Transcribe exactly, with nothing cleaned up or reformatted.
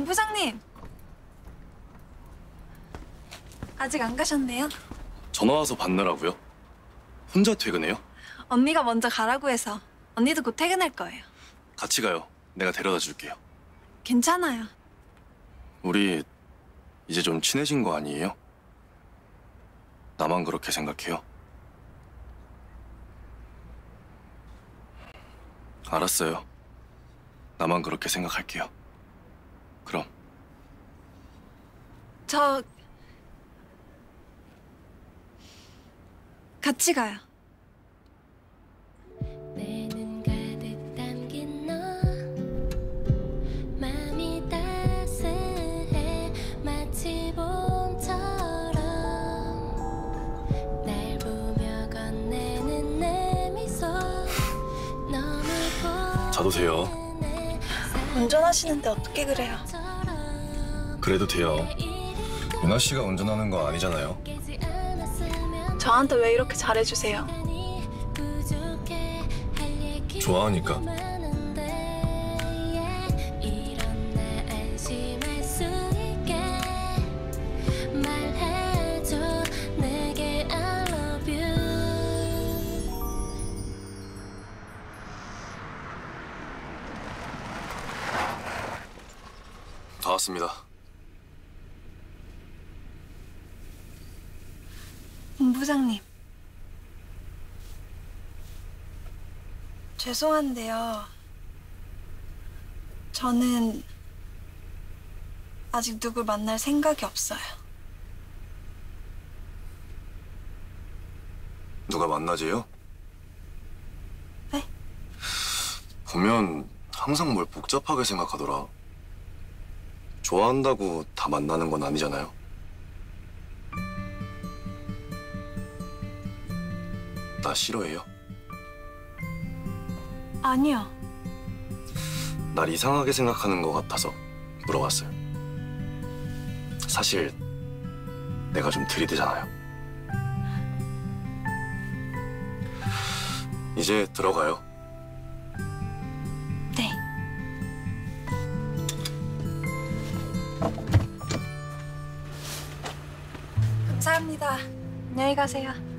공 부장님. 아직 안 가셨네요? 전화 와서 받느라고요? 혼자 퇴근해요? 언니가 먼저 가라고 해서. 언니도 곧 퇴근할 거예요. 같이 가요. 내가 데려다 줄게요. 괜찮아요. 우리 이제 좀 친해진 거 아니에요? 나만 그렇게 생각해요? 알았어요. 나만 그렇게 생각할게요. 그럼. 저... 같이 가요. 자도 돼요. 운전하시는데 어떻게 그래요? 그래도 돼요. 유나 씨가 운전하는 거 아니잖아요. 저한테 왜 이렇게 잘해주세요? 좋아하니까. 다 왔습니다. 공 부장님. 죄송한데요. 저는 아직 누굴 만날 생각이 없어요. 누가 만나재요? 네? 보면 항상 뭘 복잡하게 생각하더라. 좋아한다고 다 만나는 건 아니잖아요. 나 싫어해요? 아니요. 날 이상하게 생각하는 것 같아서 물어봤어요. 사실 내가 좀 들이대잖아요. 이제 들어가요. 네. 감사합니다. 안녕히 가세요.